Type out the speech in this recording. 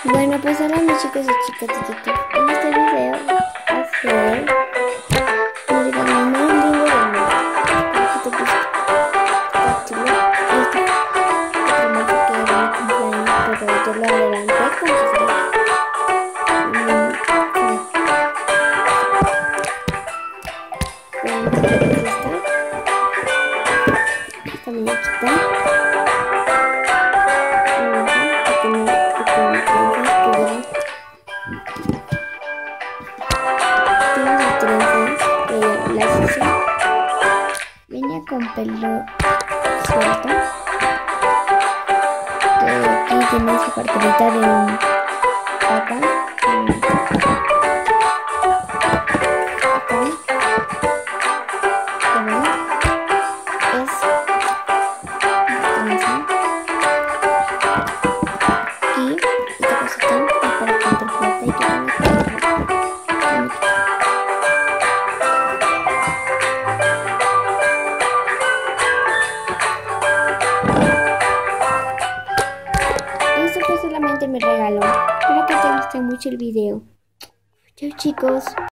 Bueno, pues hola mis chicos y chicas de YouTube. En este video va a ser mi regalo más lindo del mundo. Espero que te guste. Está chulo. Te prometo que era mi cumpleaños, pero yo lo adelanté con sus regalos. Bueno, esta muñequita. Venía con pelo suelto. Aquí tiene su carterita de un papa. Acá. ¿Ya ven? Es y esta cosita es para controlarte y que esto fue solamente mi regalo. Espero que te guste mucho el video. Chao chicos.